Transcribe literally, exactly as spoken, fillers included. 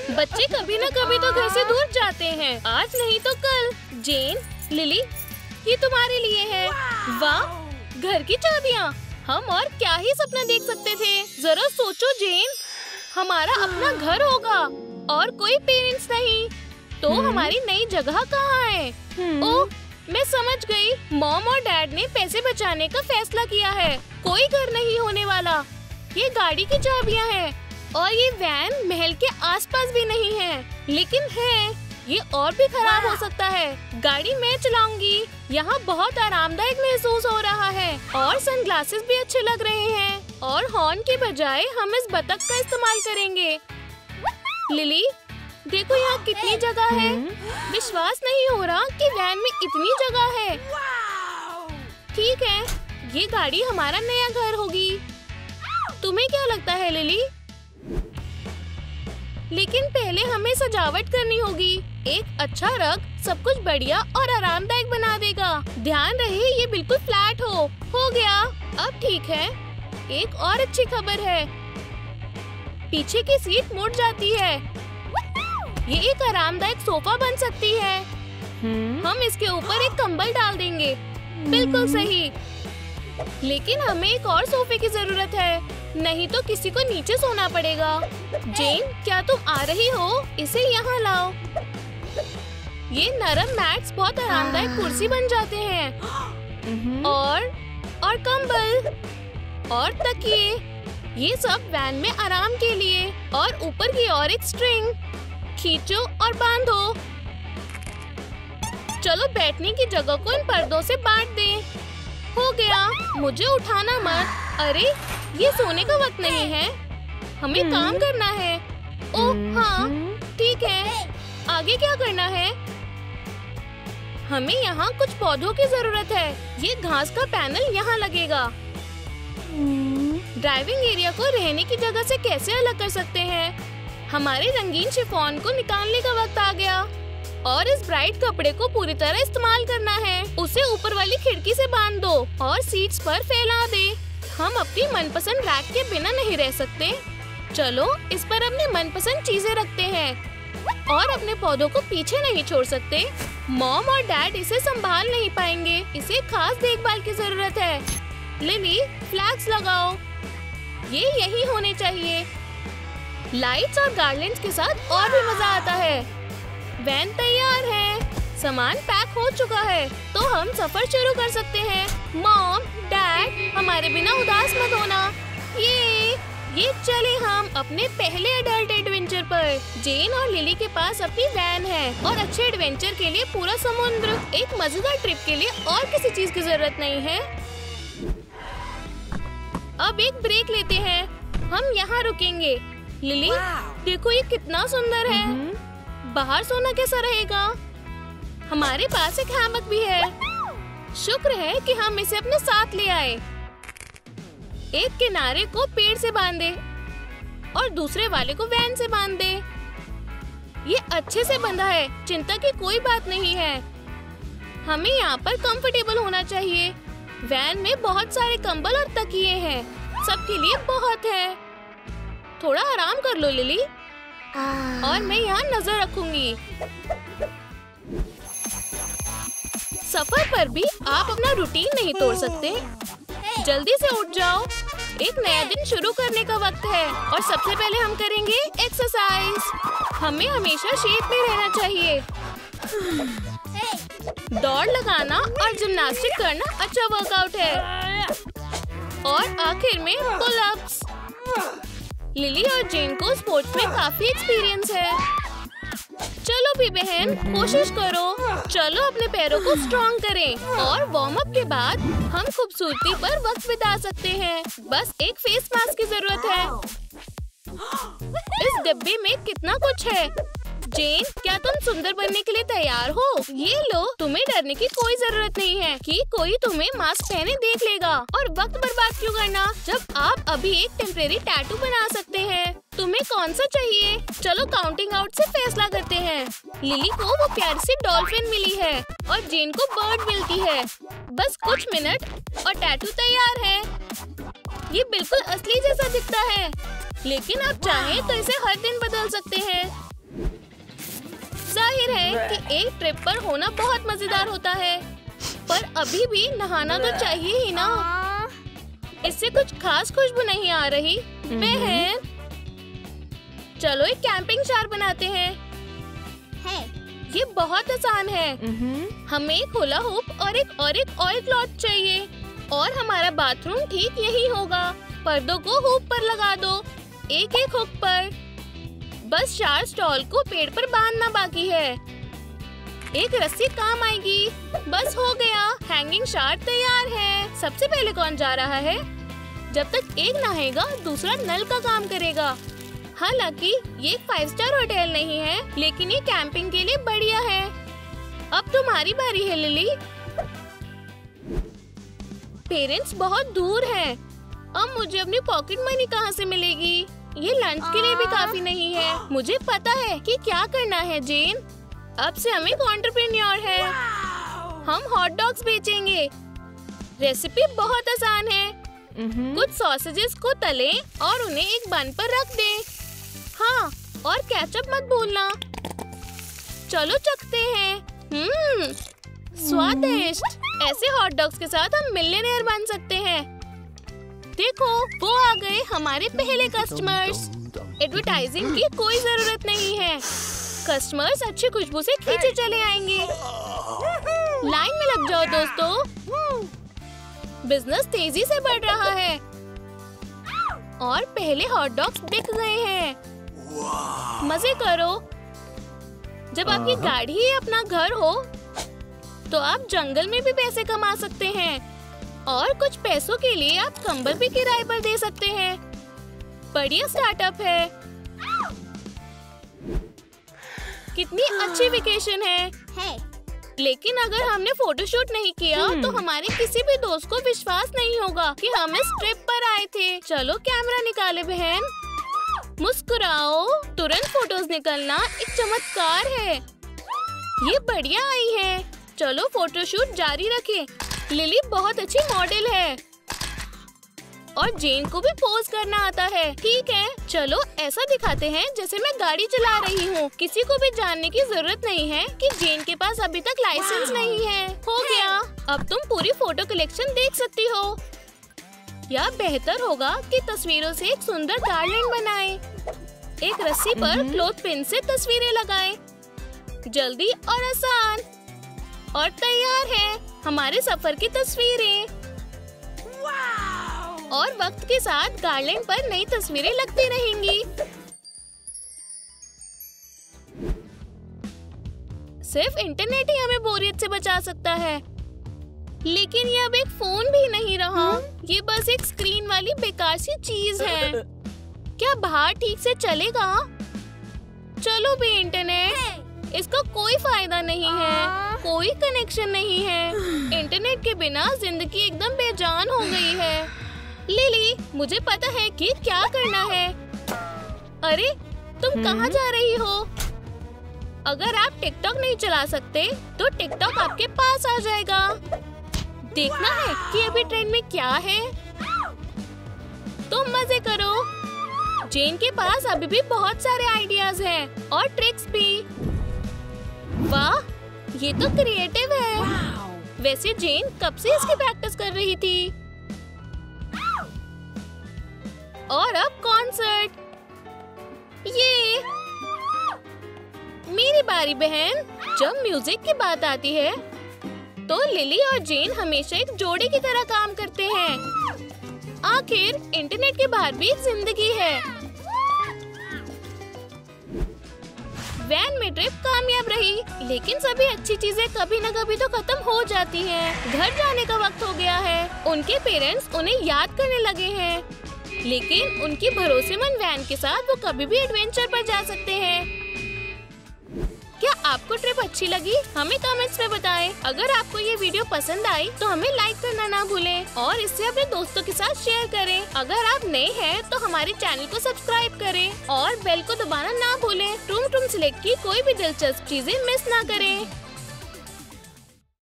बच्चे कभी न कभी तो घर से दूर जाते हैं, आज नहीं तो कल। जेन, लिली, ये तुम्हारे लिए है। वाह, घर की चाबियाँ। हम और क्या ही सपना देख सकते थे। जरा सोचो जेन, हमारा अपना घर होगा और कोई पेरेंट्स नहीं, तो हमारी नई जगह कहाँ है? ओह, मैं समझ गई। मॉम और डैड ने पैसे बचाने का फैसला किया है। कोई घर नहीं होने वाला। ये गाड़ी की चाबियाँ हैं और ये वैन महल के आसपास भी नहीं है, लेकिन है। ये और भी खराब हो सकता है। गाड़ी मैं चलाऊंगी। यहाँ बहुत आरामदायक महसूस हो रहा है और सनग्लासेस भी अच्छे लग रहे हैं। और हॉर्न के बजाय हम इस बतख का इस्तेमाल करेंगे। लिली, देखो यहाँ कितनी जगह है। विश्वास नहीं हो रहा कि वैन में इतनी जगह है। ठीक है, ये गाड़ी हमारा नया घर होगी। तुम्हें क्या लगता है लिली? लेकिन पहले हमें सजावट करनी होगी। एक अच्छा रग सब कुछ बढ़िया और आरामदायक बना देगा। ध्यान रहे ये बिल्कुल फ्लैट हो। हो गया, अब ठीक है। एक और अच्छी खबर है, पीछे की सीट मुड़ जाती है। ये एक आरामदायक सोफा बन सकती है। हम इसके ऊपर एक कंबल डाल देंगे। बिल्कुल सही। लेकिन हमें एक और सोफे की जरूरत है, नहीं तो किसी को नीचे सोना पड़ेगा। जेन, क्या तुम आ रही हो? इसे यहाँ लाओ। ये नरम मैट्स बहुत आरामदायक कुर्सी बन जाते हैं। और और कंबल और तकिए, ये सब वैन में आराम के लिए। और ऊपर की ओर एक स्ट्रिंग, खींचो और बांधो। चलो बैठने की जगह को इन पर्दों से बांट दें। हो गया, मुझे उठाना मत। अरे, ये सोने का वक्त नहीं है, हमें काम करना है। ओह हाँ, ठीक है। आगे क्या करना है? हमें यहाँ कुछ पौधों की जरूरत है। ये घास का पैनल यहाँ लगेगा। ड्राइविंग एरिया को रहने की जगह से कैसे अलग कर सकते हैं? हमारे रंगीन शिफॉन को निकालने का वक्त आ गया और इस ब्राइट कपड़े को पूरी तरह इस्तेमाल करना है। उसे ऊपर वाली खिड़की से बांध दो और सीट्स पर फैला दे। हम अपनी मनपसंद रैक के बिना नहीं रह सकते। चलो इस पर अपनी मनपसंद चीजें रखते हैं और अपने पौधों को पीछे नहीं छोड़ सकते। मॉम और डैड इसे संभाल नहीं पाएंगे, इसे खास देखभाल की जरूरत है। लिली, फ्लैग्स लगाओ, ये यही होने चाहिए। लाइट्स और गार्लैंड्स के साथ और भी मजा आता है। वैन तैयार है, सामान पैक हो चुका है, तो हम सफर शुरू कर सकते हैं। मॉम, डैड, हमारे बिना उदास मत होना। ये ये चले हम अपने पहले एडल्ट एडवेंचर पर। जेन और लिली के पास अपनी वैन है और अच्छे एडवेंचर के लिए पूरा समुद्र। एक मजेदार ट्रिप के लिए और किसी चीज की जरूरत नहीं है। अब एक ब्रेक लेते हैं, हम यहाँ रुकेंगे। लिली, देखो ये कितना सुंदर है। बाहर सोना कैसा रहेगा? हमारे पास एक हैमक भी है। शुक्र है कि हम इसे अपने साथ ले आए। एक किनारे को पेड़ से बांधे और दूसरे वाले को वैन से बांध दे। ये अच्छे से बंधा है, चिंता की कोई बात नहीं है। हमें यहाँ पर कंफर्टेबल होना चाहिए। वैन में बहुत सारे कंबल और तकिए हैं, सबके लिए बहुत है। थोड़ा आराम कर लो लिली, और मैं यहाँ नजर रखूंगी। सफर पर भी आप अपना रूटीन नहीं तोड़ सकते। जल्दी से उठ जाओ, एक नया दिन शुरू करने का वक्त है। और सबसे पहले हम करेंगे एक्सरसाइज। हमें हमेशा शेप में रहना चाहिए। दौड़ लगाना और जिम्नास्टिक करना अच्छा वर्कआउट है। और आखिर में पुल अप्स। लिली और जेन को स्पोर्ट्स में काफी एक्सपीरियंस है। चलो भी बहन, कोशिश करो। चलो अपने पैरों को स्ट्रॉन्ग करें और वार्म अप के बाद हम खूबसूरती पर वक्त बिता सकते हैं। बस एक फेस मास्क की जरूरत है। इस डिब्बे में कितना कुछ है। जेन, क्या तुम सुंदर बनने के लिए तैयार हो? ये लो, तुम्हें डरने की कोई जरूरत नहीं है कि कोई तुम्हें मास्क पहने देख लेगा। और वक्त बर्बाद क्यों करना, जब आप अभी एक टेम्परेरी टैटू बना सकते हैं। तुम्हें कौन सा चाहिए? चलो काउंटिंग आउट से फैसला करते हैं। लिली को वो प्यारी सी डॉल्फिन मिली है और जेन को बर्ड मिलती है। बस कुछ मिनट और टैटू तैयार है। ये बिल्कुल असली जैसा दिखता है, लेकिन आप चाहें तो इसे हर दिन बदल सकते हैं। है कि एक ट्रिप पर होना बहुत मजेदार होता है, पर अभी भी नहाना तो चाहिए ही ना। इससे कुछ खास खुशबू नहीं आ रही। बहन, चलो एक कैंपिंग चार बनाते हैं। है। ये बहुत आसान है। हमें एक हुला हुप और एक और एक ऑयल क्लॉथ चाहिए और हमारा बाथरूम ठीक यही होगा। पर्दों को हुप पर लगा दो, एक एक हुक पर। बस चार स्टॉल को पेड़ पर बांधना बाकी है। एक रस्सी काम आएगी। बस हो गया, हैंगिंग शार्ट तैयार है। सबसे पहले कौन जा रहा है? जब तक एक नहाएगा दूसरा नल का काम करेगा। हालांकि ये एक फाइव स्टार होटल नहीं है, लेकिन ये कैंपिंग के लिए बढ़िया है। अब तुम्हारी बारी है लिली। पेरेंट्स बहुत दूर हैं। अब मुझे अपनी पॉकेट मनी कहाँ से मिलेगी? ये लंच के लिए भी काफी नहीं है। मुझे पता है कि क्या करना है जेन। अब से हम एक एंटरप्रेन्योर है। हम हॉट डॉग्स बेचेंगे। रेसिपी बहुत आसान है। कुछ सॉसेजेस को तलें और उन्हें एक बन पर रख दें। हाँ, और केचप मत भूलना। चलो चखते हैं। हम्म, स्वादिष्ट। ऐसे हॉट डॉग्स के साथ हम मिलियनेयर बन सकते हैं। देखो, वो आ गए हमारे पहले कस्टमर्स। एडवर्टाइजिंग की कोई जरूरत नहीं है। कस्टमर्स अच्छी खुशबू से खींचे चले आएंगे। लाइन में लग जाओ दोस्तों। बिजनेस तेजी से बढ़ रहा है और पहले हॉट डॉग्स बिक गए हैं। मजे करो। जब आपकी गाड़ी ही अपना घर हो तो आप जंगल में भी पैसे कमा सकते हैं और कुछ पैसों के लिए आप कंबल भी किराए पर दे सकते हैं। बढ़िया स्टार्टअप है। कितनी अच्छी वेकेशन है, है। लेकिन अगर हमने फोटोशूट नहीं किया तो हमारे किसी भी दोस्त को विश्वास नहीं होगा कि हम इस ट्रिप पर आए थे। चलो कैमरा निकाले बहन। मुस्कुराओ। तुरंत फोटोज निकलना एक चमत्कार है। ये बढ़िया आई है। चलो फोटोशूट जारी रखें। लिली बहुत अच्छी मॉडल है और जेन को भी पोज करना आता है। ठीक है, चलो ऐसा दिखाते हैं जैसे मैं गाड़ी चला रही हूँ। किसी को भी जानने की जरूरत नहीं है कि जेन के पास अभी तक लाइसेंस नहीं है। हो गया। अब तुम पूरी फोटो कलेक्शन देख सकती हो। या बेहतर होगा कि तस्वीरों से एक सुंदर गार्डन बनाएं। एक रस्सी पर क्लॉथ पिन से तस्वीरें लगाएं। जल्दी और आसान। और तैयार है हमारे सफर की तस्वीरें। और वक्त के साथ गार्डन पर नई तस्वीरें लगती रहेंगी। सिर्फ इंटरनेट ही हमें बोरियत से बचा सकता है। लेकिन ये अब एक फोन भी नहीं रहा। ये बस एक स्क्रीन वाली बेकार सी चीज है। क्या बाहर ठीक से चलेगा? चलो भी इंटरनेट, इसका कोई फायदा नहीं है। कोई कनेक्शन नहीं है। इंटरनेट के बिना जिंदगी एकदम बेजान हो गई है। लिली, मुझे पता है कि क्या करना है। अरे, तुम कहाँ जा रही हो? अगर आप टिकटॉक नहीं चला सकते तो टिकटॉक आपके पास आ जाएगा। देखना है कि अभी ट्रेंड में क्या है। तुम मजे करो। जेन के पास अभी भी बहुत सारे आइडियाज हैं और ट्रिक्स भी। वाह, ये तो क्रिएटिव है। वैसे जेन कब से इसकी प्रैक्टिस कर रही थी। और अब कॉन्सर्ट। ये मेरी बारी बहन। जब म्यूजिक की बात आती है तो लिली और जेन हमेशा एक जोड़ी की तरह काम करते हैं। आखिर इंटरनेट के बाहर भी एक जिंदगी है। वैन में ट्रिप कामयाब रही, लेकिन सभी अच्छी चीजें कभी न कभी तो खत्म हो जाती हैं। घर जाने का वक्त हो गया है। उनके पेरेंट्स उन्हें याद करने लगे हैं, लेकिन उनकी भरोसेमंद वैन के साथ वो कभी भी एडवेंचर पर जा सकते हैं। क्या आपको ट्रिप अच्छी लगी? हमें कमेंट्स में बताएं। अगर आपको ये वीडियो पसंद आई तो हमें लाइक करना ना भूलें और इससे अपने दोस्तों के साथ शेयर करें। अगर आप नए हैं तो हमारे चैनल को सब्सक्राइब करें और बेल को दबाना ना भूलें। टूम टूम सिलेक्ट की कोई भी दिलचस्प चीजें मिस ना करें।